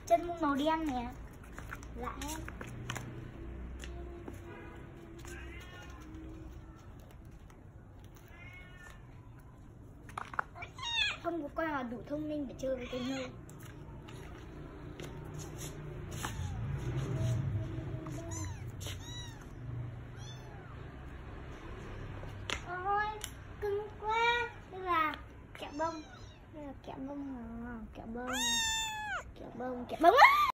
Chân màu đen nè. Lạ em. Không có con nào đủ thông minh để chơi với cái nâu. Ôi, cưng quá. Đây là kẹo bông. Đây là kẹo bông. Kẹo bông. Kẹo bông. Kẹo bông.